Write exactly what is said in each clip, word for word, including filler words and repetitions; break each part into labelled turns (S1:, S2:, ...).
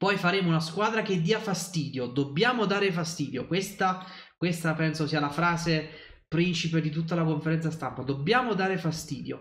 S1: poi faremo una squadra che dia fastidio, dobbiamo dare fastidio. Questa, questa penso sia la frase principe di tutta la conferenza stampa, dobbiamo dare fastidio.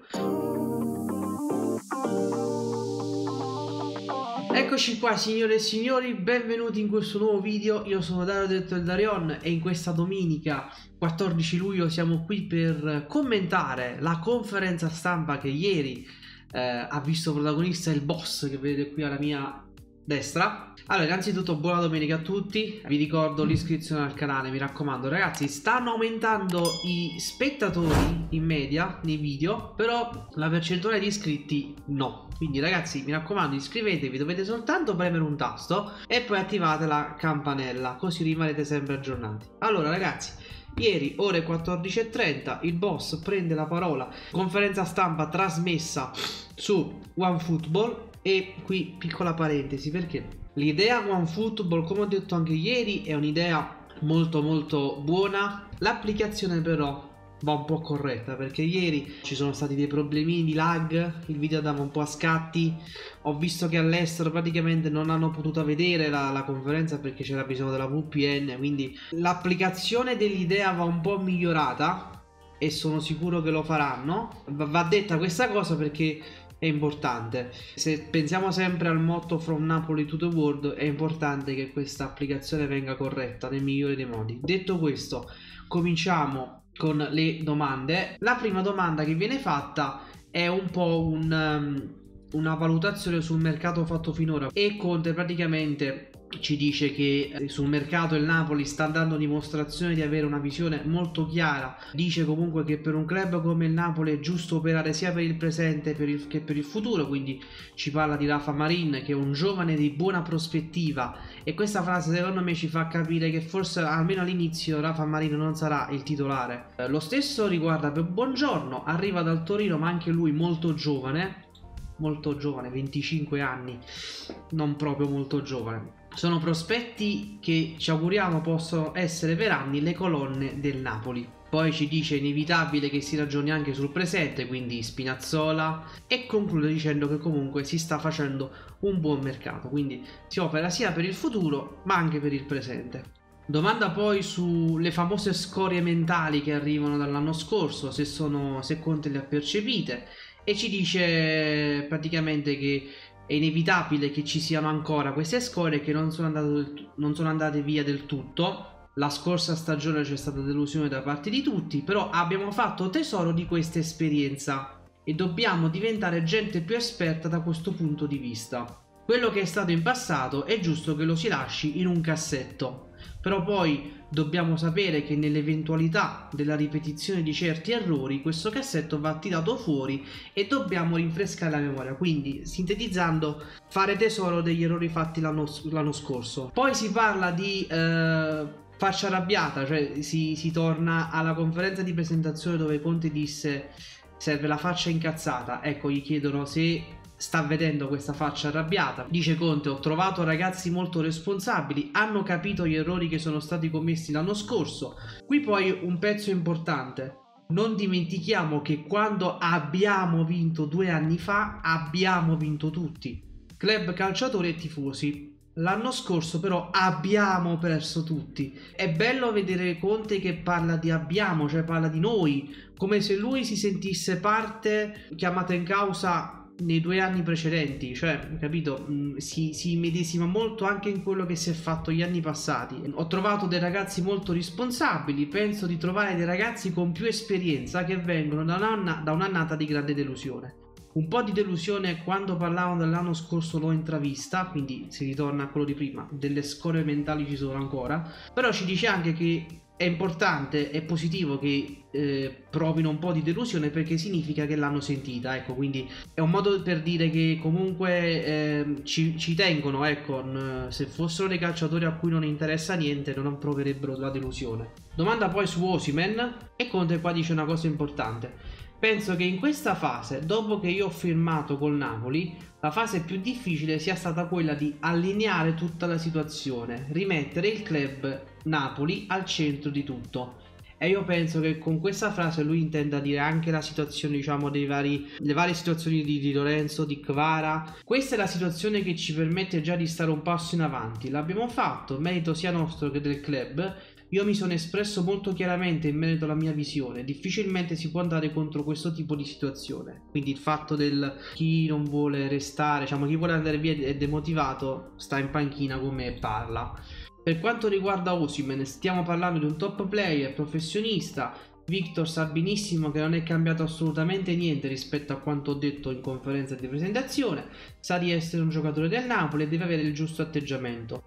S1: Eccoci qua signore e signori, benvenuti in questo nuovo video. Io sono Dario detto il Darion e in questa domenica quattordici luglio siamo qui per commentare la conferenza stampa che ieri eh, ha visto protagonista il boss che vedete qui alla mia destra. Allora, innanzitutto buona domenica a tutti, vi ricordo l'iscrizione al canale, mi raccomando ragazzi. Stanno aumentando i spettatori in media nei video, però la percentuale di iscritti no, quindi ragazzi mi raccomando iscrivetevi, dovete soltanto premere un tasto e poi attivate la campanella, così rimarrete sempre aggiornati. Allora ragazzi, ieri ore quattordici e trenta il boss prende la parola, conferenza stampa trasmessa su OneFootball. E qui piccola parentesi, perché l'idea OneFootball, come ho detto anche ieri, è un'idea molto molto buona. L'applicazione però va un po' corretta, perché ieri ci sono stati dei problemini di lag, il video andava un po' a scatti. Ho visto che all'estero praticamente non hanno potuto vedere la, la conferenza perché c'era bisogno della V P N, quindi l'applicazione dell'idea va un po' migliorata e sono sicuro che lo faranno. Va detta questa cosa perché è importante. Se pensiamo sempre al motto From Napoli to the World, è importante che questa applicazione venga corretta nel migliore dei modi. Detto questo, cominciamo con le domande. La prima domanda che viene fatta è un po' un, um, una valutazione sul mercato fatto finora, e Conte praticamente ci dice che sul mercato il Napoli sta dando dimostrazione di avere una visione molto chiara. Dice comunque che per un club come il Napoli è giusto operare sia per il presente per il, che per il futuro, quindi ci parla di Rafa Marin, che è un giovane di buona prospettiva, e questa frase secondo me ci fa capire che forse almeno all'inizio Rafa Marin non sarà il titolare. Eh, lo stesso riguarda per Buongiorno, arriva dal Torino ma anche lui molto giovane, molto giovane, venticinque anni, non proprio molto giovane. Sono prospetti che ci auguriamo possano essere per anni le colonne del Napoli. Poi ci dice inevitabile che si ragioni anche sul presente, quindi Spinazzola, e conclude dicendo che comunque si sta facendo un buon mercato, quindi si opera sia per il futuro ma anche per il presente. Domanda poi sulle famose scorie mentali che arrivano dall'anno scorso, se, sono, se Conte le ha percepite, e ci dice praticamente che è inevitabile che ci siano ancora queste scorie che non sono andate, non sono andate via del tutto. La scorsa stagione c'è stata delusione da parte di tutti, però abbiamo fatto tesoro di questa esperienza e dobbiamo diventare gente più esperta da questo punto di vista. Quello che è stato in passato è giusto che lo si lasci in un cassetto, però poi dobbiamo sapere che nell'eventualità della ripetizione di certi errori questo cassetto va tirato fuori e dobbiamo rinfrescare la memoria, quindi sintetizzando, fare tesoro degli errori fatti l'anno, l'anno scorso. Poi si parla di eh, faccia arrabbiata, cioè si, si torna alla conferenza di presentazione dove Conte disse serve la faccia incazzata. Ecco, gli chiedono se sta vedendo questa faccia arrabbiata. Dice Conte: ho trovato ragazzi molto responsabili, hanno capito gli errori che sono stati commessi l'anno scorso. Qui poi un pezzo importante: non dimentichiamo che quando abbiamo vinto due anni fa abbiamo vinto tutti, club, calciatori e tifosi. L'anno scorso però abbiamo perso tutti. È bello vedere Conte che parla di abbiamo, cioè parla di noi, come se lui si sentisse parte chiamata in causa nei due anni precedenti, cioè, capito, si, si medesima molto anche in quello che si è fatto gli anni passati. Ho trovato dei ragazzi molto responsabili, penso di trovare dei ragazzi con più esperienza che vengono da, un'anna, da un'annata di grande delusione. Un po' di delusione quando parlavano dell'anno scorso l'ho intravista, quindi si ritorna a quello di prima, delle scorie mentali ci sono ancora, però ci dice anche che è importante, è positivo che eh, provino un po' di delusione perché significa che l'hanno sentita, ecco, quindi è un modo per dire che comunque eh, ci, ci tengono, ecco, se fossero dei calciatori a cui non interessa niente non proverebbero la delusione. Domanda poi su Osimhen, e Conte qua dice una cosa importante: penso che in questa fase, dopo che io ho firmato col Napoli, la fase più difficile sia stata quella di allineare tutta la situazione, rimettere il club Napoli al centro di tutto. E io penso che con questa frase lui intenda dire anche la situazione, diciamo, dei vari, le varie situazioni di, di Lorenzo, di Kvara. Questa è la situazione che ci permette già di stare un passo in avanti. L'abbiamo fatto, merito sia nostro che del club. Io mi sono espresso molto chiaramente in merito alla mia visione. Difficilmente si può andare contro questo tipo di situazione. Quindi il fatto del chi non vuole restare, diciamo chi vuole andare via è demotivato, sta in panchina con me e parla. Per quanto riguarda Osimhen, stiamo parlando di un top player, professionista. Victor sa benissimo che non è cambiato assolutamente niente rispetto a quanto ho detto in conferenza di presentazione. Sa di essere un giocatore del Napoli e deve avere il giusto atteggiamento.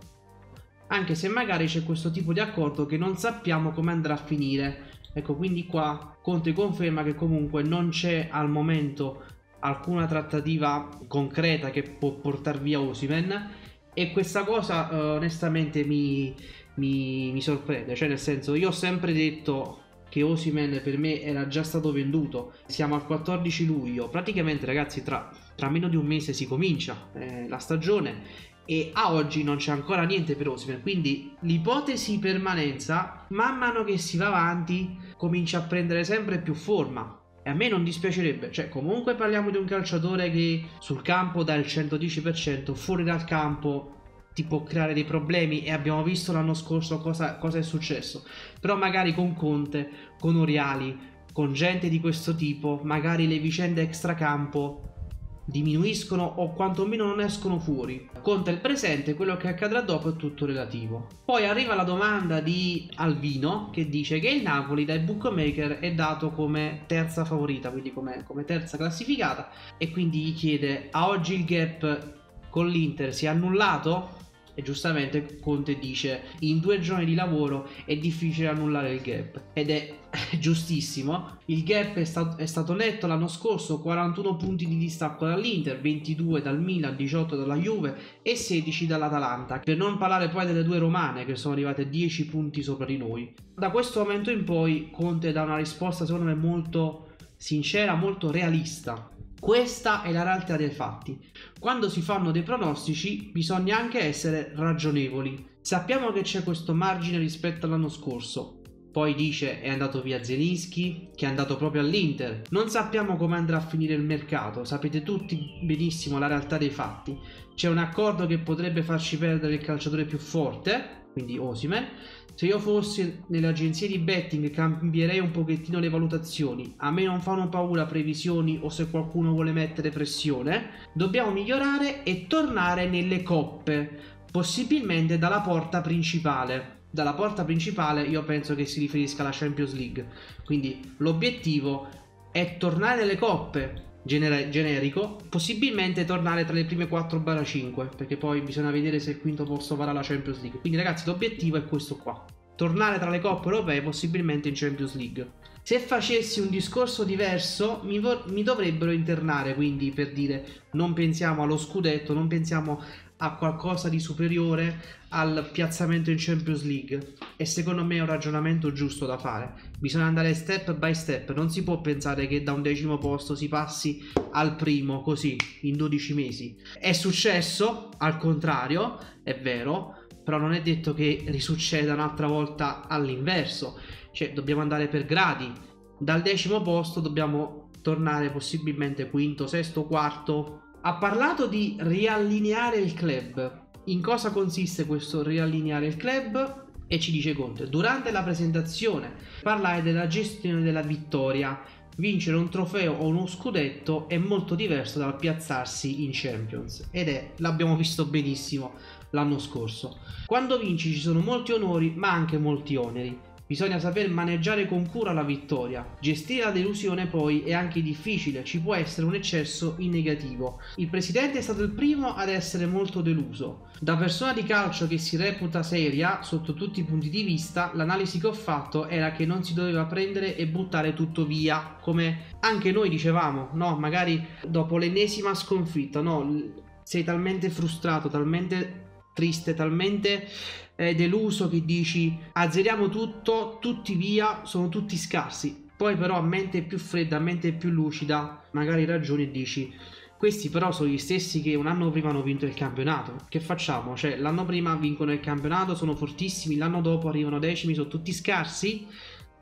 S1: Anche se magari c'è questo tipo di accordo che non sappiamo come andrà a finire. Ecco, quindi qua Conte conferma che comunque non c'è al momento alcuna trattativa concreta che può portare via Osimhen. E questa cosa uh, onestamente mi, mi, mi sorprende, cioè nel senso, io ho sempre detto che Osimhen per me era già stato venduto. Siamo al quattordici luglio, praticamente ragazzi tra, tra meno di un mese si comincia eh, la stagione e a oggi non c'è ancora niente per Osimhen, quindi l'ipotesi permanenza man mano che si va avanti comincia a prendere sempre più forma. E a me non dispiacerebbe, cioè comunque parliamo di un calciatore che sul campo dà il centodieci per cento, fuori dal campo ti può creare dei problemi e abbiamo visto l'anno scorso cosa, cosa è successo. Però magari con Conte, con Oriali, con gente di questo tipo, magari le vicende extracampo diminuiscono o quantomeno non escono fuori. Conta il presente, quello che accadrà dopo è tutto relativo. Poi arriva la domanda di Alvino che dice che il Napoli dai bookmaker è dato come terza favorita, quindi come, come terza classificata, e quindi gli chiede: a oggi il gap con l'Inter si è annullato? E giustamente Conte dice: in due giorni di lavoro è difficile annullare il gap, ed è giustissimo. Il gap è stato, è stato netto l'anno scorso, quarantuno punti di distacco dall'Inter, ventidue dal Milan, diciotto dalla Juve e sedici dall'Atalanta, per non parlare poi delle due romane che sono arrivate dieci punti sopra di noi. Da questo momento in poi Conte dà una risposta secondo me molto sincera, molto realista. Questa è la realtà dei fatti. Quando si fanno dei pronostici bisogna anche essere ragionevoli. Sappiamo che c'è questo margine rispetto all'anno scorso. Poi dice è andato via Zelinski, che è andato proprio all'Inter. Non sappiamo come andrà a finire il mercato. Sapete tutti benissimo la realtà dei fatti. C'è un accordo che potrebbe farci perdere il calciatore più forte, quindi Osimhen. Se io fossi nelle agenzie di betting cambierei un pochettino le valutazioni. A me non fanno paura previsioni o se qualcuno vuole mettere pressione. Dobbiamo migliorare e tornare nelle coppe, possibilmente dalla porta principale. Dalla porta principale io penso che si riferisca alla Champions League. Quindi l'obiettivo è tornare nelle coppe, gener generico, possibilmente tornare tra le prime quattro cinque, perché poi bisogna vedere se il quinto posto varrà la Champions League. Quindi ragazzi l'obiettivo è questo qua: tornare tra le coppe europee, possibilmente in Champions League. Se facessi un discorso diverso mi, mi dovrebbero internare, quindi per dire non pensiamo allo scudetto, non pensiamo a qualcosa di superiore al piazzamento in Champions League, e secondo me è un ragionamento giusto da fare. Bisogna andare step by step, non si può pensare che da un decimo posto si passi al primo così in dodici mesi. È successo al contrario, è vero, però non è detto che risucceda un'altra volta all'inverso, cioè dobbiamo andare per gradi. Dal decimo posto dobbiamo tornare possibilmente quinto, sesto, quarto. Ha parlato di riallineare il club. In cosa consiste questo riallineare il club? E ci dice Conte: durante la presentazione parlare della gestione della vittoria. Vincere un trofeo o uno scudetto è molto diverso dal piazzarsi in Champions, ed è, l'abbiamo visto benissimo l'anno scorso. Quando vinci ci sono molti onori ma anche molti oneri. Bisogna saper maneggiare con cura la vittoria. Gestire la delusione poi è anche difficile, ci può essere un eccesso in negativo. Il presidente è stato il primo ad essere molto deluso. Da persona di calcio che si reputa seria sotto tutti i punti di vista, l'analisi che ho fatto era che non si doveva prendere e buttare tutto via, come anche noi dicevamo, no? Magari dopo l'ennesima sconfitta, no? Sei talmente frustrato, talmente triste, talmente eh, deluso che dici azzeriamo tutto, tutti via, sono tutti scarsi. Poi però a mente più fredda, a mente più lucida, magari ragioni e dici questi però sono gli stessi che un anno prima hanno vinto il campionato, che facciamo? Cioè l'anno prima vincono il campionato, sono fortissimi, l'anno dopo arrivano decimi, sono tutti scarsi?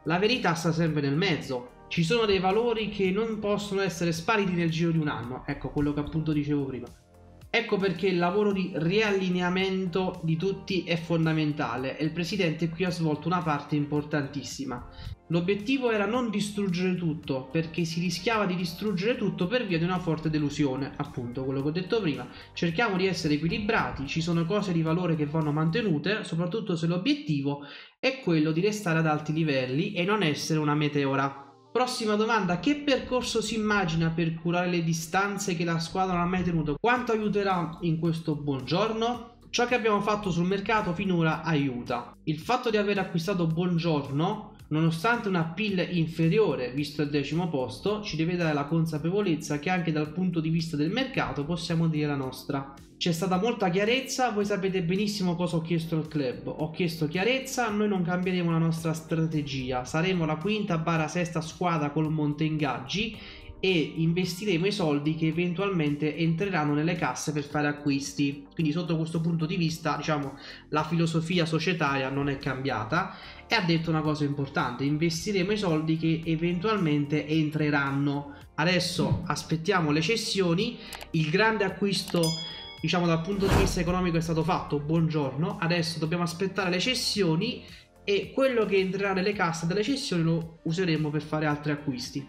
S1: La verità sta sempre nel mezzo. Ci sono dei valori che non possono essere spariti nel giro di un anno. Ecco quello che appunto dicevo prima. Ecco perché il lavoro di riallineamento di tutti è fondamentale e il presidente qui ha svolto una parte importantissima. L'obiettivo era non distruggere tutto, perché si rischiava di distruggere tutto per via di una forte delusione, appunto quello che ho detto prima. Cerchiamo di essere equilibrati, ci sono cose di valore che vanno mantenute, soprattutto se l'obiettivo è quello di restare ad alti livelli e non essere una meteora. Prossima domanda: che percorso si immagina per curare le distanze che la squadra non ha mai tenuto? Quanto aiuterà in questo buongiorno? Ciò che abbiamo fatto sul mercato finora aiuta. Il fatto di aver acquistato buongiorno, nonostante una P I L inferiore visto il decimo posto, ci deve dare la consapevolezza che anche dal punto di vista del mercato possiamo dire la nostra. C'è stata molta chiarezza, voi sapete benissimo cosa ho chiesto al club. Ho chiesto chiarezza, noi non cambieremo la nostra strategia, saremo la quinta barra sesta squadra col monte ingaggi e investiremo i soldi che eventualmente entreranno nelle casse per fare acquisti. Quindi sotto questo punto di vista, diciamo, la filosofia societaria non è cambiata. E ha detto una cosa importante: investiremo i soldi che eventualmente entreranno. Adesso aspettiamo le cessioni. Il grande acquisto, diciamo, dal punto di vista economico è stato fatto, buongiorno. Adesso dobbiamo aspettare le cessioni e quello che entrerà nelle casse delle cessioni lo useremo per fare altri acquisti.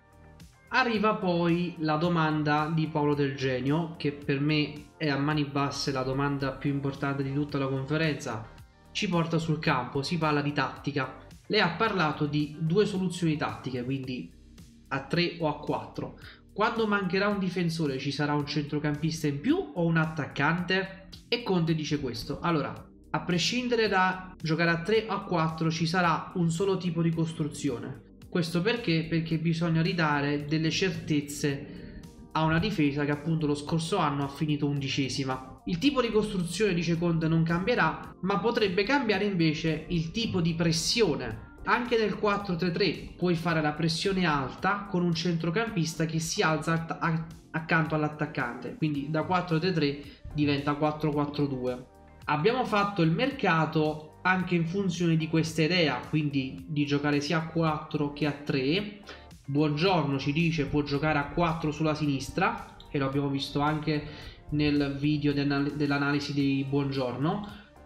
S1: Arriva poi la domanda di Paolo Del Genio, che per me è a mani basse la domanda più importante di tutta la conferenza. Ci porta sul campo, si parla di tattica. Lei ha parlato di due soluzioni tattiche, quindi a tre o a quattro. Quando mancherà un difensore ci sarà un centrocampista in più o un attaccante? E Conte dice questo: allora, a prescindere da giocare a tre o a quattro ci sarà un solo tipo di costruzione. Questo perché? Perché bisogna ridare delle certezze a una difesa che appunto lo scorso anno ha finito undicesima. Il tipo di costruzione, dice Conte, non cambierà, ma potrebbe cambiare invece il tipo di pressione. Anche nel quattro tre tre puoi fare la pressione alta con un centrocampista che si alza accanto all'attaccante, quindi da quattro tre tre diventa quattro quattro due. Abbiamo fatto il mercato anche in funzione di questa idea, quindi di giocare sia a quattro che a tre. Buongiorno ci dice può giocare a quattro sulla sinistra, e lo abbiamo visto anche nel video dell'analisi di Buongiorno.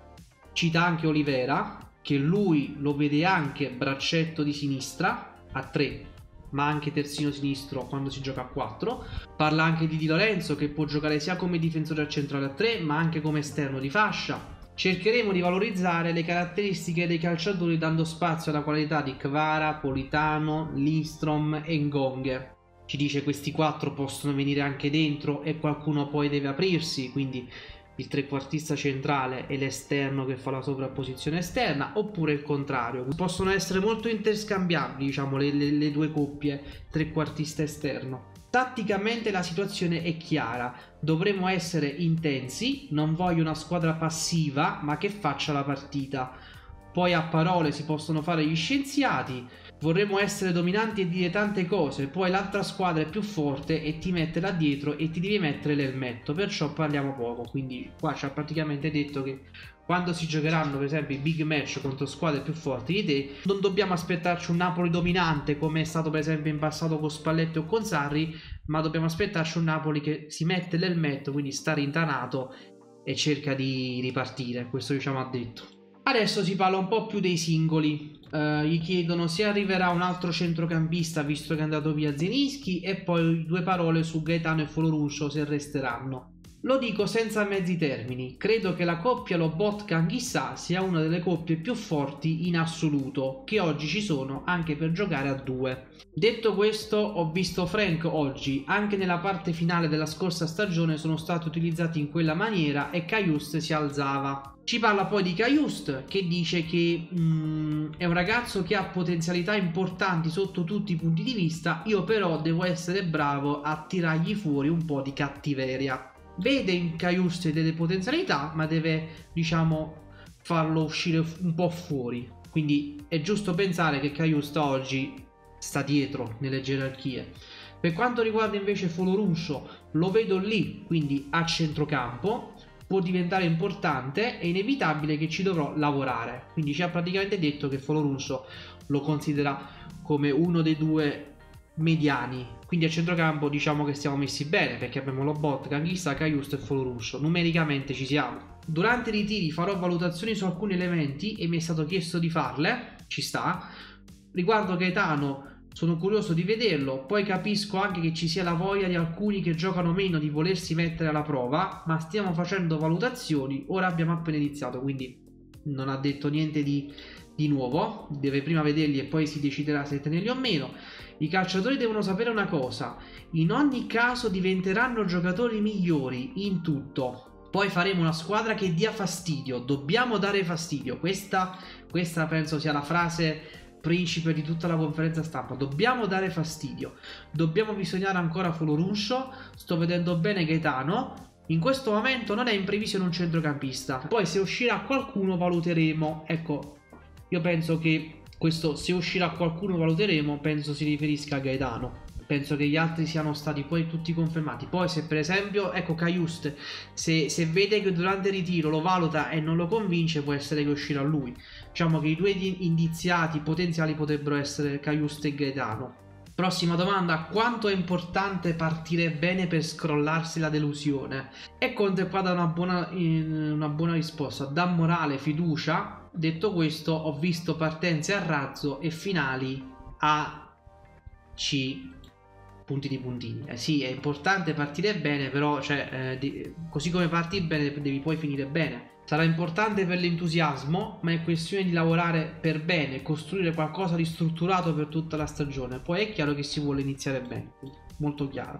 S1: Cita anche Olivera, che lui lo vede anche braccetto di sinistra a tre, ma anche terzino sinistro quando si gioca a quattro. Parla anche di Di Lorenzo, che può giocare sia come difensore a centrale a tre, ma anche come esterno di fascia. Cercheremo di valorizzare le caratteristiche dei calciatori dando spazio alla qualità di Kvara, Politano, Lindstrom e Ngonghe. Ci dice questi quattro possono venire anche dentro e qualcuno poi deve aprirsi, quindi il trequartista centrale e l'esterno che fa la sovrapposizione esterna, oppure il contrario. Possono essere molto interscambiabili, diciamo, le, le, le due coppie trequartista esterno. Tatticamente la situazione è chiara, dovremo essere intensi, non voglio una squadra passiva ma che faccia la partita. Poi a parole si possono fare gli scienziati, vorremmo essere dominanti e dire tante cose, poi l'altra squadra è più forte e ti mette là dietro e ti devi mettere l'elmetto, perciò parliamo poco. Quindi qua ci ha praticamente detto che quando si giocheranno per esempio i big match contro squadre più forti di te, non dobbiamo aspettarci un Napoli dominante come è stato per esempio in passato con Spalletti o con Sarri, ma dobbiamo aspettarci un Napoli che si mette l'elmetto, quindi sta rintanato e cerca di ripartire. Questo diciamo ha detto. Adesso si parla un po' più dei singoli. Uh, gli chiedono se arriverà un altro centrocampista visto che è andato via Zielinski, e poi due parole su Gaetano e Folorunsho se resteranno. Lo dico senza mezzi termini, credo che la coppia Lobotka-Anghissà sia una delle coppie più forti in assoluto che oggi ci sono, anche per giocare a due. Detto questo, ho visto Frank oggi, anche nella parte finale della scorsa stagione sono stati utilizzati in quella maniera e Cajuste si alzava. Ci parla poi di Cajuste, che dice che mm, è un ragazzo che ha potenzialità importanti sotto tutti i punti di vista, io però devo essere bravo a tirargli fuori un po' di cattiveria. Vede in Cajuste delle potenzialità, ma deve, diciamo, farlo uscire un po' fuori. Quindi è giusto pensare che Cajuste oggi sta dietro nelle gerarchie. Per quanto riguarda invece Folorunsho, lo vedo lì, quindi a centrocampo. può diventare importante, è inevitabile che ci dovrò lavorare. Quindi ci ha praticamente detto che Folorunsho lo considera come uno dei due mediani, quindi a centrocampo diciamo che stiamo messi bene perché abbiamo Lobot, Kanghisa, Kayust e Folorunsho, numericamente ci siamo. Durante i ritiri farò valutazioni su alcuni elementi e mi è stato chiesto di farle, ci sta. Riguardo Gaetano sono curioso di vederlo, poi capisco anche che ci sia la voglia di alcuni che giocano meno di volersi mettere alla prova, ma stiamo facendo valutazioni, ora abbiamo appena iniziato, quindi non ha detto niente di, di nuovo, deve prima vederli e poi si deciderà se tenerli o meno. I calciatori devono sapere una cosa: in ogni caso diventeranno giocatori migliori in tutto. Poi faremo una squadra che dia fastidio, dobbiamo dare fastidio. Questa, questa penso sia la frase principe di tutta la conferenza stampa. Dobbiamo dare fastidio, dobbiamo bisognare ancora Folorunsho. Sto vedendo bene Gaetano, in questo momento non è in previsione un centrocampista, poi se uscirà qualcuno valuteremo. Ecco, io penso che questo se uscirà qualcuno valuteremo penso si riferisca a Gaetano. Penso che gli altri siano stati poi tutti confermati. Poi se per esempio, ecco, Kayust, se, se vede che durante il ritiro lo valuta e non lo convince, può essere che uscirà lui. Diciamo che i due indiziati potenziali potrebbero essere Kayust e Gaetano. Prossima domanda: quanto è importante partire bene per scrollarsi la delusione? E Conte qua dà una buona, una buona risposta, dà morale, fiducia. Detto questo, ho visto partenze a razzo e finali a C punti di puntini. Eh sì, è importante partire bene, però cioè, eh, di, così come parti bene devi poi finire bene. Sarà importante per l'entusiasmo, ma è questione di lavorare per bene, costruire qualcosa di strutturato per tutta la stagione. Poi è chiaro che si vuole iniziare bene, molto chiaro.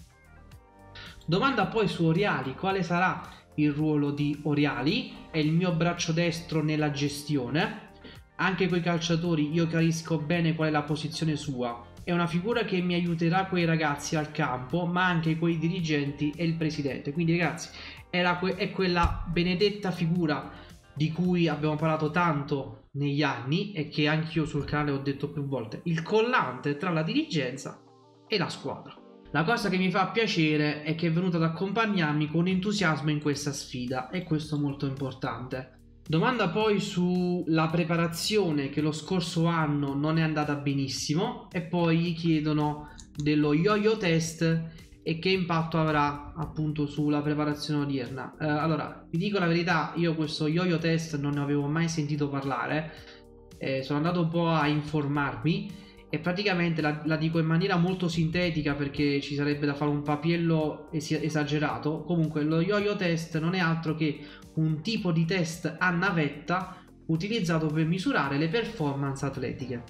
S1: Domanda poi su Oriali: quale sarà il ruolo di Oriali? È il mio braccio destro nella gestione. Anche coi calciatori io capisco bene qual è la posizione sua. È una figura che mi aiuterà coi ragazzi al campo, ma anche coi dirigenti e il presidente. Quindi ragazzi, era que- è quella benedetta figura di cui abbiamo parlato tanto negli anni e che anch'io sul canale ho detto più volte: il collante tra la dirigenza e la squadra. La cosa che mi fa piacere è che è venuto ad accompagnarmi con entusiasmo in questa sfida, e questo è molto importante. Domanda poi sulla preparazione, che lo scorso anno non è andata benissimo, e poi gli chiedono dello yo-yo test e che impatto avrà appunto sulla preparazione odierna. Eh, allora, vi dico la verità, io questo yo-yo test non ne avevo mai sentito parlare, eh, sono andato un po' a informarmi e praticamente la, la dico in maniera molto sintetica perché ci sarebbe da fare un papiello es esagerato. Comunque lo yo-yo test non è altro che un tipo di test a navetta utilizzato per misurare le performance atletiche.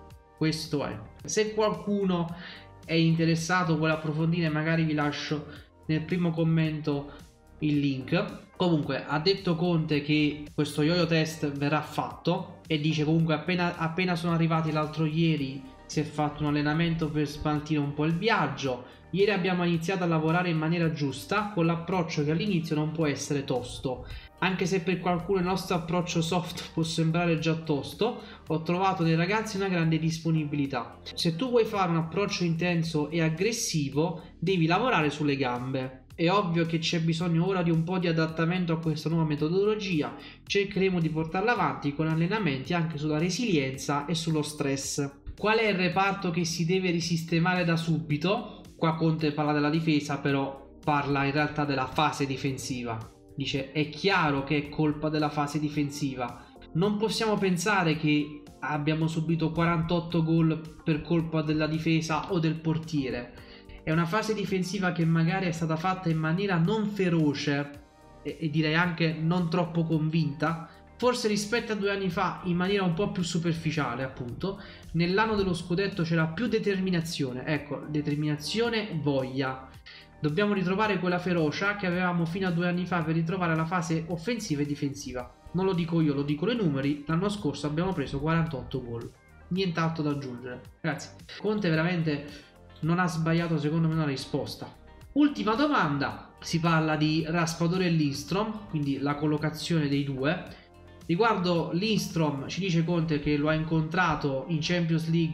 S1: Questo è. Se qualcuno è interessato, vuole approfondire, magari vi lascio nel primo commento il link. Comunque ha detto Conte che questo yo-yo test verrà fatto e dice comunque appena, appena sono arrivati l'altro ieri si è fatto un allenamento per smaltire un po' il viaggio. Ieri abbiamo iniziato a lavorare in maniera giusta, con l'approccio che all'inizio non può essere tosto. Anche se per qualcuno il nostro approccio soft può sembrare già tosto, ho trovato nei ragazzi una grande disponibilità. Se tu vuoi fare un approccio intenso e aggressivo, devi lavorare sulle gambe. È ovvio che c'è bisogno ora di un po' di adattamento a questa nuova metodologia. Cercheremo di portarla avanti con allenamenti anche sulla resilienza e sullo stress. Qual è il reparto che si deve risistemare da subito? Qua Conte parla della difesa, però parla in realtà della fase difensiva. Dice: è chiaro che è colpa della fase difensiva. Non possiamo pensare che abbiamo subito quarantotto gol per colpa della difesa o del portiere. È una fase difensiva che magari è stata fatta in maniera non feroce e, e direi anche non troppo convinta. Forse rispetto a due anni fa in maniera un po' più superficiale, appunto. Nell'anno dello scudetto c'era più determinazione, ecco, determinazione e voglia. Dobbiamo ritrovare quella ferocia che avevamo fino a due anni fa per ritrovare la fase offensiva e difensiva. Non lo dico io, lo dicono i numeri. L'anno scorso abbiamo preso quarantotto gol. Nient'altro da aggiungere. Grazie. Conte veramente non ha sbagliato secondo me una risposta. Ultima domanda. Si parla di Raspadori e Lindstrom, quindi la collocazione dei due. Riguardo Lindstrom ci dice Conte che lo ha incontrato in Champions League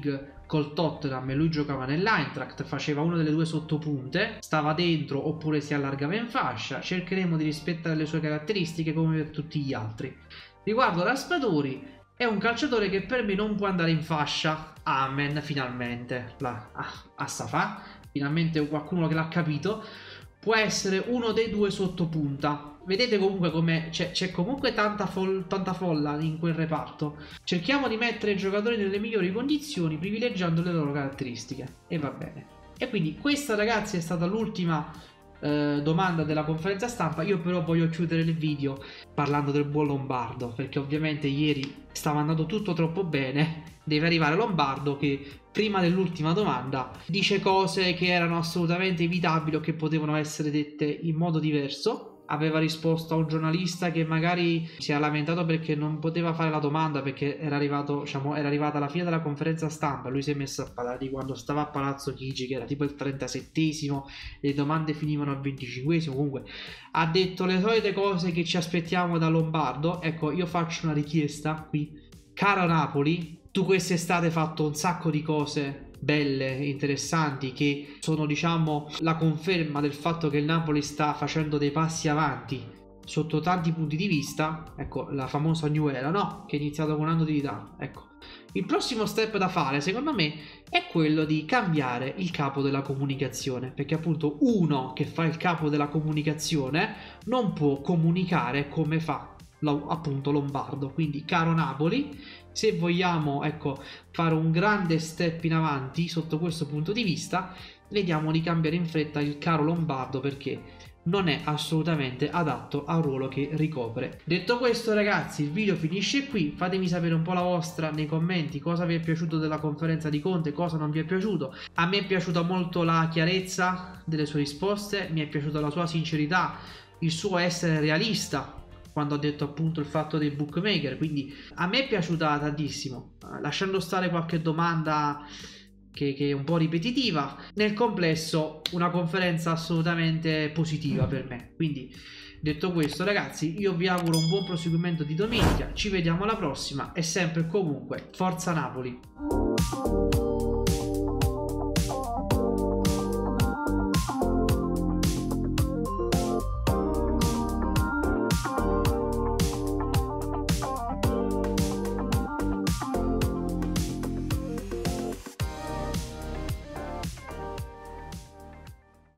S1: col Tottenham e lui giocava nell'Eintracht, faceva una delle due sottopunte, stava dentro oppure si allargava in fascia. Cercheremo di rispettare le sue caratteristiche come per tutti gli altri. Riguardo Raspadori, è un calciatore che per me non può andare in fascia. Amen, finalmente la, ah, a Safà, finalmente qualcuno che l'ha capito. Può essere uno dei due sottopunta. Vedete comunque come c'è comunque tanta, fol tanta folla in quel reparto. Cerchiamo di mettere i giocatori nelle migliori condizioni, privilegiando le loro caratteristiche. E va bene. E quindi questa, ragazzi, è stata l'ultima eh, domanda della conferenza stampa. Io però voglio chiudere il video parlando del buon Lombardo, perché ovviamente ieri stava andando tutto troppo bene. Deve arrivare Lombardo che prima dell'ultima domanda dice cose che erano assolutamente evitabili o che potevano essere dette in modo diverso. Aveva risposto a un giornalista che magari si era lamentato perché non poteva fare la domanda perché era arrivato, diciamo, era arrivata la fine della conferenza stampa. Lui si è messo a parlare di quando stava a Palazzo Chigi, che era tipo il trentasettesimo, le domande finivano al venticinquesimo. Comunque ha detto le solite cose che ci aspettiamo da Lombardo. Ecco, io faccio una richiesta qui. Caro Napoli, tu quest'estate hai fatto un sacco di cose belle, interessanti, che sono, diciamo, la conferma del fatto che il Napoli sta facendo dei passi avanti sotto tanti punti di vista. Ecco, la famosa New Era, no? Che è iniziato con un anno di ritardo. Ecco, il prossimo step da fare, secondo me, è quello di cambiare il capo della comunicazione, perché appunto uno che fa il capo della comunicazione non può comunicare come fa appunto Lombardo. Quindi, caro Napoli, se vogliamo, ecco, fare un grande step in avanti sotto questo punto di vista, vediamo di cambiare in fretta il caro Lombardo, perché non è assolutamente adatto al ruolo che ricopre. Detto questo, ragazzi, il video finisce qui. Fatemi sapere un po' la vostra nei commenti, cosa vi è piaciuto della conferenza di Conte, cosa non vi è piaciuto. A me è piaciuta molto la chiarezza delle sue risposte, mi è piaciuta la sua sincerità, il suo essere realista quando ha detto appunto il fatto dei bookmaker. Quindi a me è piaciuta tantissimo, lasciando stare qualche domanda che, che è un po' ripetitiva. Nel complesso una conferenza assolutamente positiva per me. Quindi, detto questo, ragazzi, io vi auguro un buon proseguimento di domenica, ci vediamo alla prossima e sempre e comunque forza Napoli.